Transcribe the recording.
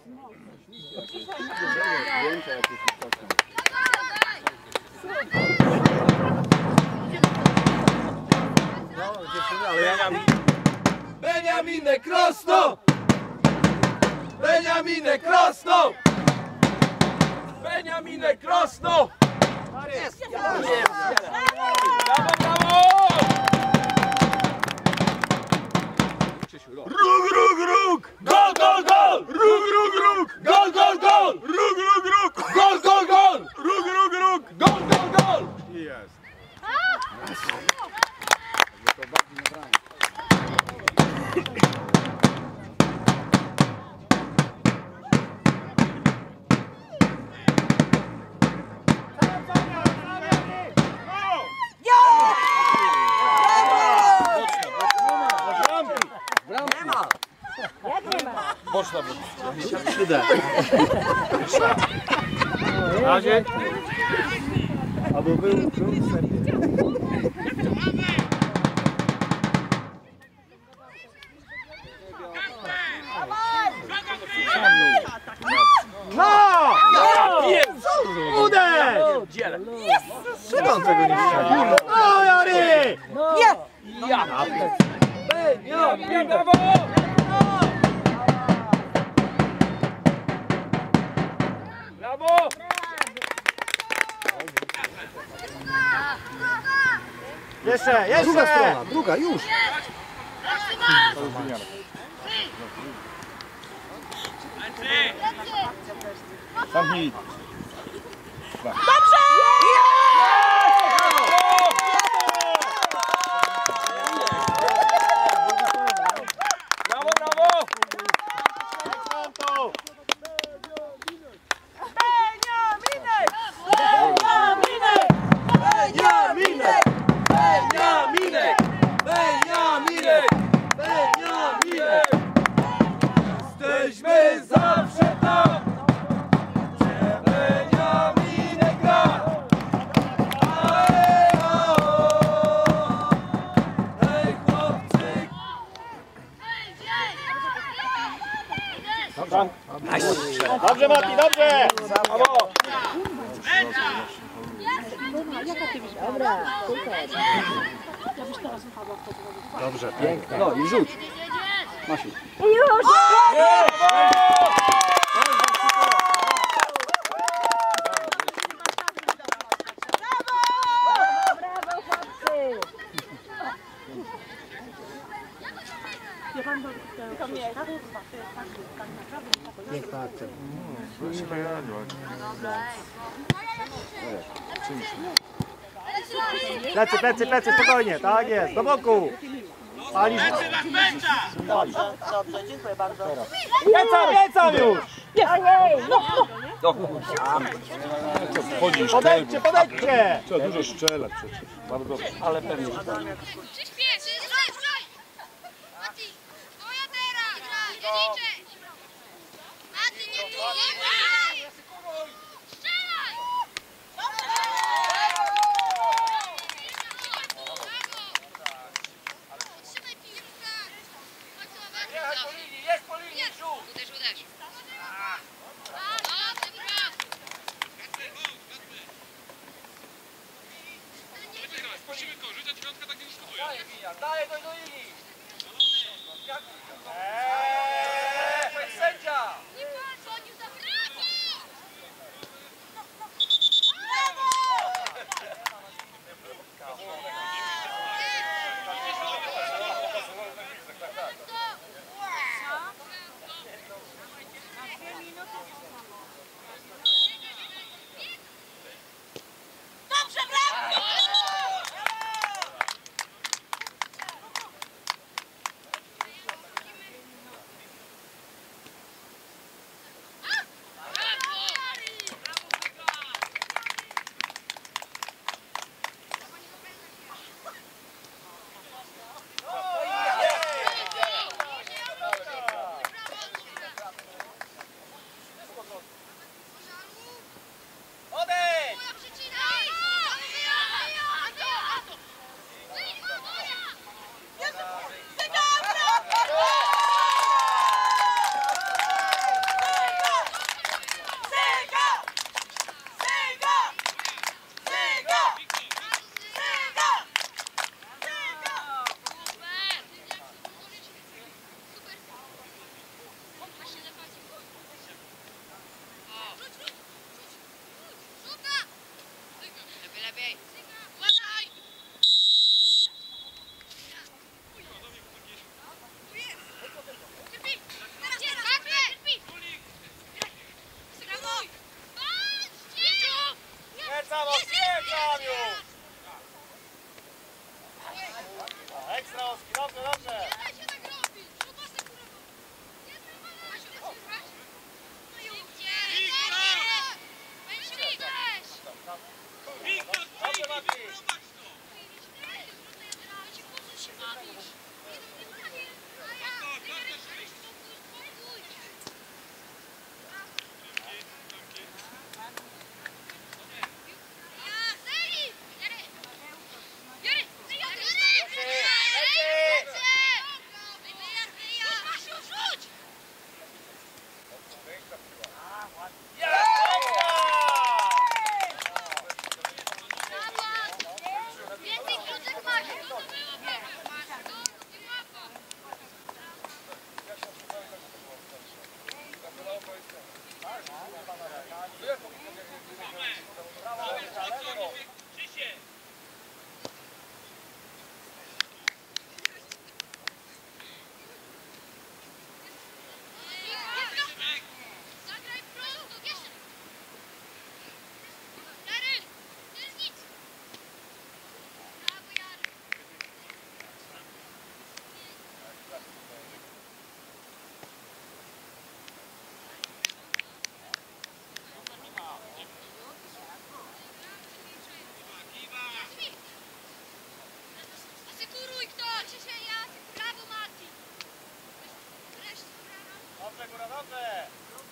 Zdjęcia jakieś istotne. No, dziewczyny, ale ja mam... Beniaminek rosną! Beniaminek rosną! Beniaminek rosną! Jest! Brawo, brawo! Rug, rug, rug! Gol, gol, gol! Rug, rug, rug! Gol, gol, gol! Rug, rug, rug! Gol, gol, gol! Rug, rug, rug! Gol, gol, gol! Jest. Boczna Przyda. w razie. Albo był No! Uderz! Trzymam tego nie strzelił. O, Jary! Ja! Brawo! Brawo! Jeszcze, jeszcze! Druga strona, druga, już! Zamknij. Dobrze! Brawo, brawo! Beniaminek! Beniaminek! Beniaminek! Beniaminek! Beniaminek! Beniaminek! Jesteśmy zawsze tam, gdzie Beniaminek gra! Hej, chłopcy! Dobrze, Mati, dobrze! Brawo! Dobrze, pięknie. No i rzuć. Masiu. Już! Brawo, chłopcy! Piękna akcja. Plecy, plecy, plecy, spokojnie, tak jest, do boku. Pani... Dobrze, dziękuję bardzo. Lecam już! Ojej! Chodzisz, Podejdźcie, podejdźcie! trzeba dużo strzelać przecież. Bardzo dobrze. Ale pewnie. Przyspieszy, zresztą! Mati, twoja teraz! Nie liczę! Mati, nie tu! Strzelaj! Trzymaj piłkę! Chodź do Ameryki! Jest po linii, rzut! Uderz, uderz! Dobrze, brawo! Musimy korzyść, a dziewiątka tak nie dyskutuje. Więcej krótek masz! Co to było? Masz to? I łapa! Zagraj prosto! Jeszcze! Jary! To jest nic! Brawo, Jary! Asekuruj ktoś! Brawo, Mati! Wreszcie, brawo! Dobrze, góra, dobrze!